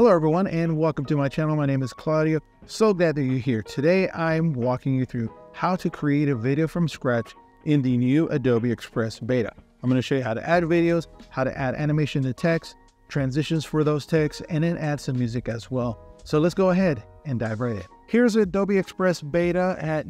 Hello everyone and welcome to my channel. My name is Claudio. So glad that you're here. Today I'm walking you through how to create a video from scratch in the new Adobe Express Beta. I'm going to show you how to add videos, how to add animation to text, transitions for those texts, and then add some music as well. So let's go ahead and dive right in. Here's Adobe Express Beta at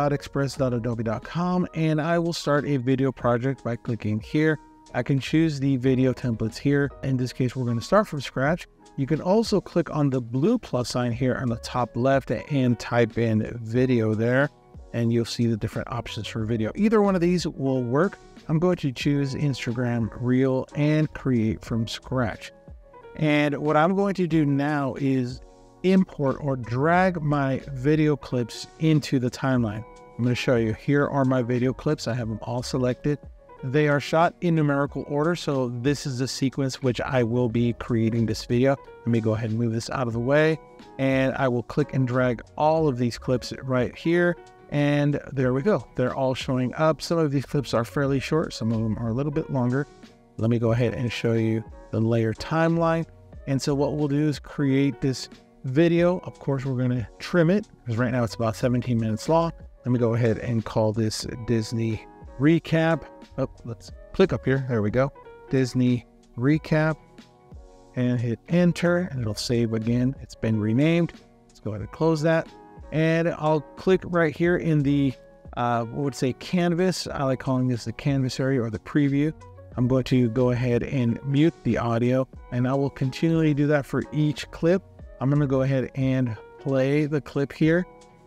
new.express.adobe.com, and I will start a video project by clicking here. I can choose the video templates here. In this case, we're going to start from scratch. You can also click on the blue plus sign here on the top left and type in video there, and you'll see the different options for video. Either one of these will work. I'm going to choose Instagram Reel and create from scratch. And what I'm going to do now is import or drag my video clips into the timeline. I'm going to show you. Here are my video clips. I have them all selected. They are shot in numerical order, so this is the sequence which I will be creating this video. Let me go ahead and move this out of the way, and I will click and drag all of these clips right here, and there we go. They're all showing up. Some of these clips are fairly short, some of them are a little bit longer. Let me go ahead and show you the layer timeline. And so what we'll do is create this video. Of course, we're going to trim it because right now it's about 17 minutes long. Let me go ahead and call this Disney Recap. Oh, let's click up here. There we go. Disney Recap, and hit enter, and it'll save again. It's been renamed. Let's go ahead and close that. And I'll click right here in the, what would say canvas. I like calling this the canvas area or the preview. I'm going to go ahead and mute the audio, and I will continually do that for each clip. I'm going to go ahead and play the clip here.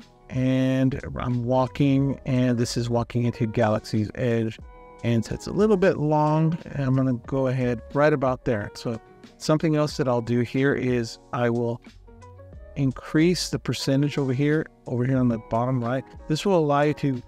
And I'm walking, and this is walking into Galaxy's Edge, and so it's a little bit long, and I'm going to go ahead right about there. So something else that I'll do here is I will increase the percentage over here on the bottom right. This will allow you to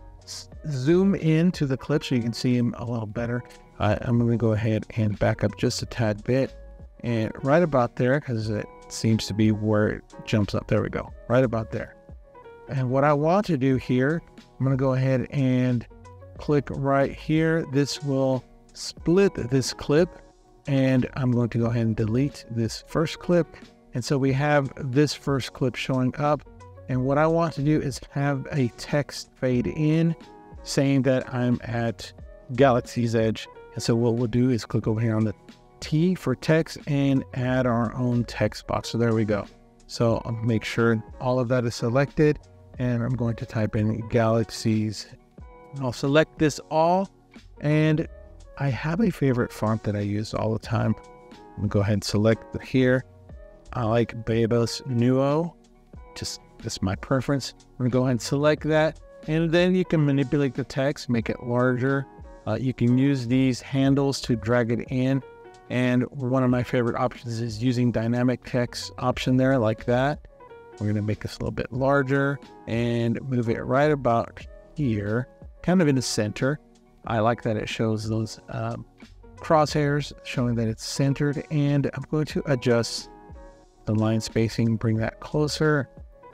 zoom into the clip so you can see them a little better. I'm going to go ahead and back up just a tad bit, and right about there, because it seems to be where it jumps up. There we go, right about there. And what I want to do here, I'm going to go ahead and click right here. This will split this clip, and I'm going to go ahead and delete this first clip. And so we have this first clip showing up. And what I want to do is have a text fade in saying that I'm at Galaxy's Edge. And so what we'll do is click over here on the T for text and add our own text box. So there we go. So I'll make sure all of that is selected. And I'm going to type in Galaxies. I'll select this all, and I have a favorite font that I use all the time. I'm gonna go ahead and select here. I like Betaress Nuo, just that's my preference. I'm gonna go ahead and select that, and then you can manipulate the text, make it larger. You can use these handles to drag it in, and one of my favorite options is using dynamic text option there, like that. We're going to make this a little bit larger and move it right about here, kind of in the center. I like that it shows those crosshairs showing that it's centered, and I'm going to adjust the line spacing, bring that closer,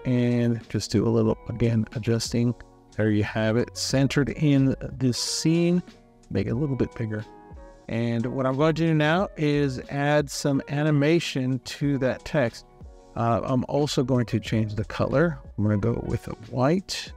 and just do a little, again, adjusting. There you have it, centered in this scene. Make it a little bit bigger. And what I'm going to do now is add some animation to that text. I'm also going to change the color. I'm going to go with a white.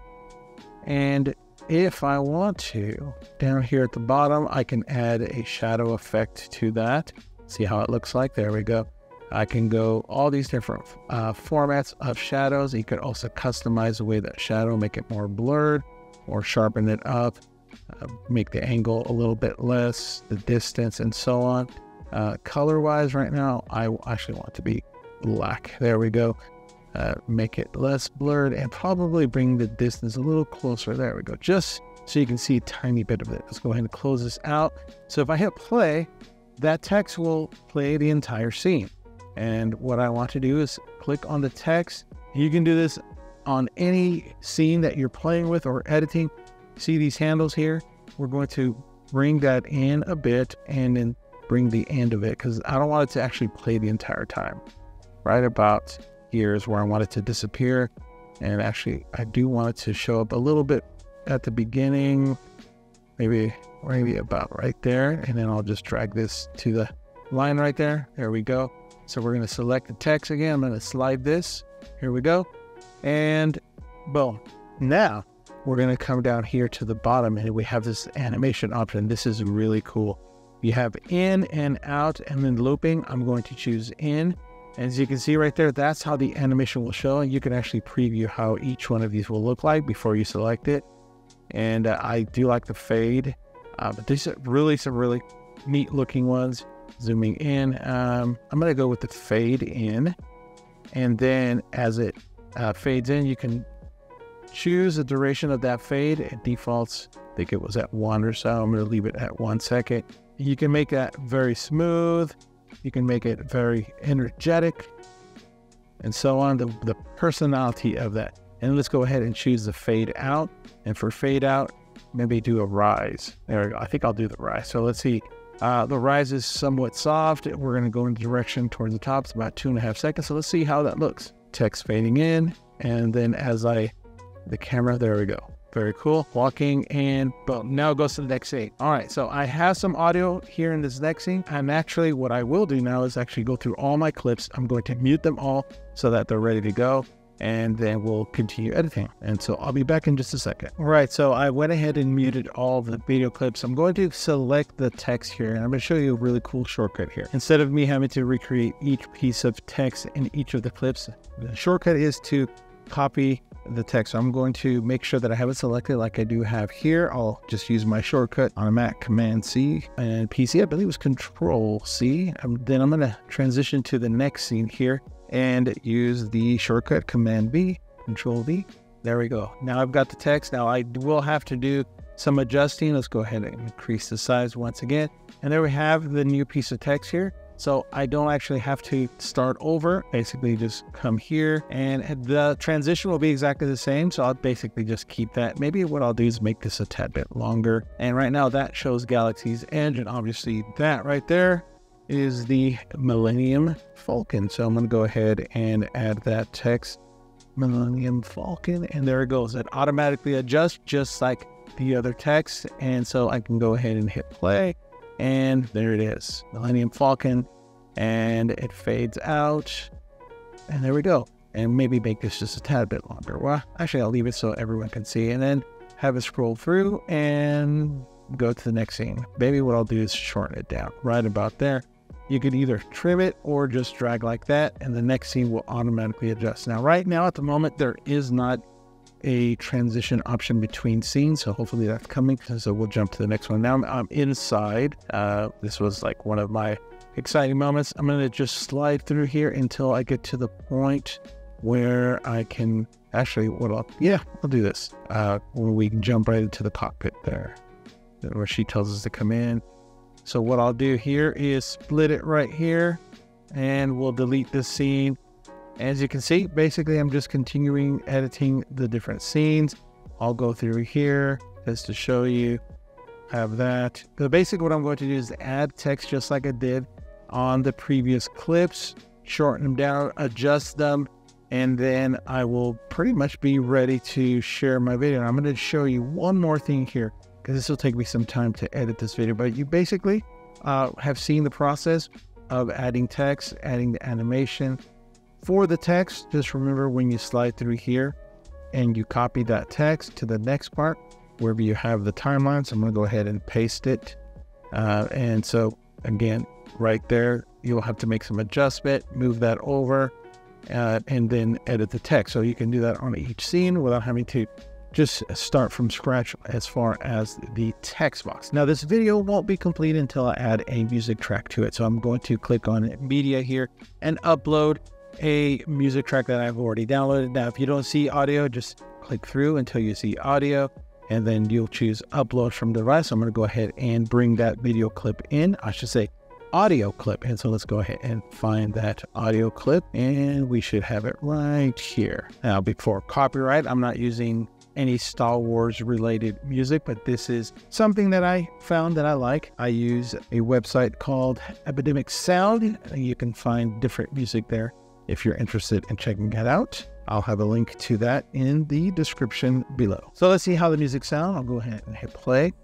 And if I want to, down here at the bottom, I can add a shadow effect to that. See how it looks like? There we go. I can go all these different formats of shadows. You could also customize the way that shadow, make it more blurred or sharpen it up, make the angle a little bit less, the distance, and so on. Color-wise right now, I actually want it to be black. There we go. Make it less blurred and probably bring the distance a little closer. There we go. Just so you can see a tiny bit of it. Let's go ahead and close this out. So if I hit play, that text will play the entire scene. And what I want to do is click on the text. You can do this on any scene that you're playing with or editing. See these handles here? We're going to bring that in a bit and then bring the end of it because I don't want it to actually play the entire time. Right about here is where I want it to disappear. And actually, I do want it to show up a little bit at the beginning, maybe about right there. And then I'll just drag this to the line right there. There we go. So we're going to select the text again. I'm going to slide this. Here we go. And boom. Now we're going to come down here to the bottom and we have this animation option. This is really cool. You have in and out and then looping. I'm going to choose in. As you can see right there, that's how the animation will show. And you can actually preview how each one of these will look like before you select it. And I do like the fade, but these are really some really neat looking ones. Zooming in, I'm going to go with the fade in. And then as it fades in, you can choose the duration of that fade. It defaults, I think it was at 1 or so. I'm going to leave it at 1 second. You can make that very smooth. You can make it very energetic and so on, the personality of that. And let's go ahead and choose the fade out. And for fade out, maybe do a rise. There we go. I think I'll do the rise. So let's see. The rise is somewhat soft. We're going to go in the direction towards the top. It's about 2.5 seconds. So let's see how that looks. Text fading in. And then as the camera, there we go. Very cool. Walking and boom. Now it goes to the next scene. All right. So I have some audio here in this next scene. And actually what I will do now is actually go through all my clips. I'm going to mute them all so that they're ready to go. And then we'll continue editing. And so I'll be back in just a second. All right. So I went ahead and muted all the video clips. I'm going to select the text here. And I'm going to show you a really cool shortcut here. Instead of me having to recreate each piece of text in each of the clips, the shortcut is to copy the text. So I'm going to make sure that I have it selected like I do have here. I'll just use my shortcut on a Mac, Command C, and PC, I believe it was Control C. Then I'm going to transition to the next scene here and use the shortcut Command V, Control V. There we go. Now I've got the text. Now I will have to do some adjusting. Let's go ahead and increase the size once again. And there we have the new piece of text here. So I don't actually have to start over. Basically just come here and the transition will be exactly the same. So I'll basically just keep that. Maybe what I'll do is make this a tad bit longer. And right now that shows Galaxy's Edge. And obviously that right there is the Millennium Falcon. So I'm going to go ahead and add that text, Millennium Falcon. And there it goes. It automatically adjusts just like the other text. And so I can go ahead and hit play. And there it is, Millennium Falcon, and it fades out, and there we go. And maybe make this just a tad bit longer. Well, actually, I'll leave it so everyone can see, and then have it scroll through and go to the next scene. Maybe what I'll do is shorten it down right about there. You could either trim it or just drag like that, and the next scene will automatically adjust. Now, right now, at the moment, there is not a transition option between scenes, so hopefully that's coming. So we'll jump to the next one. Now I'm inside. This was like one of my exciting moments. I'm going to just slide through here until I get to the point where I can actually, I'll do this where we can jump right into the cockpit there where she tells us to come in. So what I'll do here is split it right here, and we'll delete this scene. As you can see, basically, I'm just continuing editing the different scenes. I'll go through here just to show you. Have that. So basically, what I'm going to do is add text just like I did on the previous clips, shorten them down, adjust them, and then I will pretty much be ready to share my video. And I'm going to show you one more thing here, because this will take me some time to edit this video. But you basically have seen the process of adding text, adding the animation. For the text, just remember when you slide through here and you copy that text to the next part, wherever you have the timeline. So I'm going to go ahead and paste it. And so again, right there, you'll have to make some adjustment, move that over, and then edit the text. So you can do that on each scene without having to just start from scratch as far as the text box. Now this video won't be complete until I add a music track to it. So I'm going to click on media here and upload a music track that I've already downloaded. Now, if you don't see audio, just click through until you see audio, and then you'll choose upload from device. So I'm going to go ahead and bring that video clip in. I should say audio clip. And so let's go ahead and find that audio clip, and we should have it right here. Now, before copyright, I'm not using any Star Wars related music, but this is something that I found that I like. I use a website called Epidemic Sound. You can find different music there if you're interested in checking that out. I'll have a link to that in the description below. So let's see how the music sounds. I'll go ahead and hit play.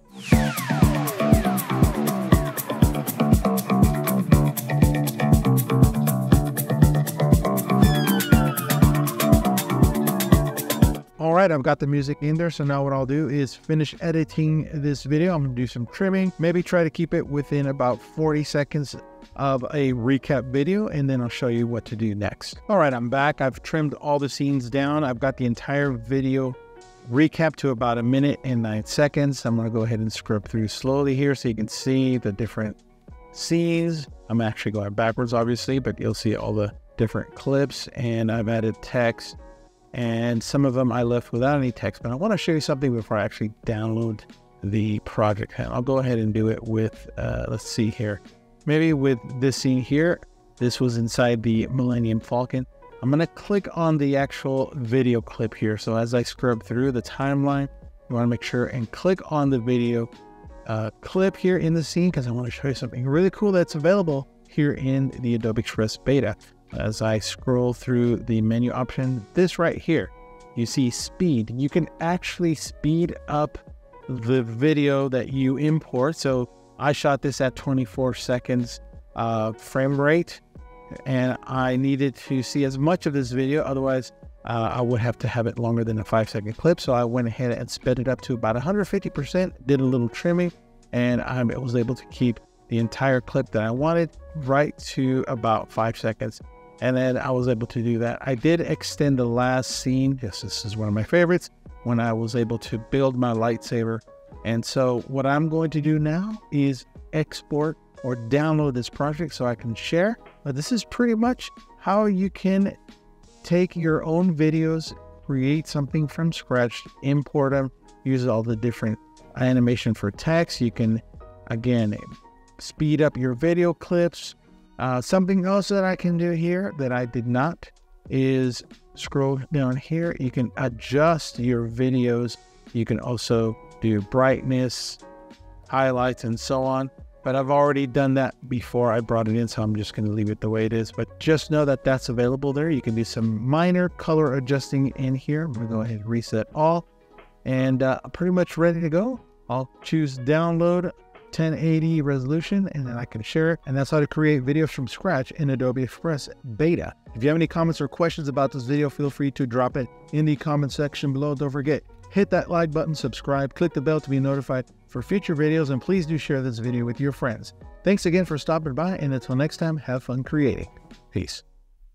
All right, I've got the music in there. So now what I'll do is finish editing this video. I'm gonna do some trimming, maybe try to keep it within about 40 seconds of a recap video, and then I'll show you what to do next. All right, I'm back. I've trimmed all the scenes down. I've got the entire video recap to about 1 minute and 9 seconds. I'm gonna go ahead and scrub through slowly here so you can see the different scenes. I'm actually going backwards, obviously, but you'll see all the different clips, and I've added text, and some of them I left without any text, but I want to show you something before I actually download the project. And I'll go ahead and do it with, let's see here, maybe with this scene here. This was inside the Millennium Falcon. I'm going to click on the actual video clip here. So as I scrub through the timeline, you want to make sure and click on the video clip here in the scene, because I want to show you something really cool that's available here in the Adobe Express Beta. As I scroll through the menu option, this right here, you see speed. You can actually speed up the video that you import. So I shot this at 24 seconds frame rate, and I needed to see as much of this video, otherwise I would have to have it longer than a 5-second clip. So I went ahead and sped it up to about 150%, did a little trimming, and I was able to keep the entire clip that I wanted right to about 5 seconds. And then I was able to do that. I did extend the last scene. Yes, this is one of my favorites, when I was able to build my lightsaber. And so what I'm going to do now is export or download this project so I can share. But this is pretty much how you can take your own videos, create something from scratch, import them, use all the different animation for text. You can, again, speed up your video clips. Something else that I can do here that I did not is scroll down here. You can adjust your videos. You can also do brightness, highlights, and so on. But I've already done that before I brought it in, so I'm just going to leave it the way it is. But just know that that's available there. You can do some minor color adjusting in here. I'm going to go ahead and reset all, and I'm pretty much ready to go. I'll choose download 1080 resolution, and then I can share it. And that's how to create videos from scratch in Adobe Express Beta. If you have any comments or questions about this video, feel free to drop it in the comment section below. Don't forget, hit that like button, subscribe, click the bell to be notified for future videos, and please do share this video with your friends. Thanks again for stopping by, and until next time, have fun creating. Peace.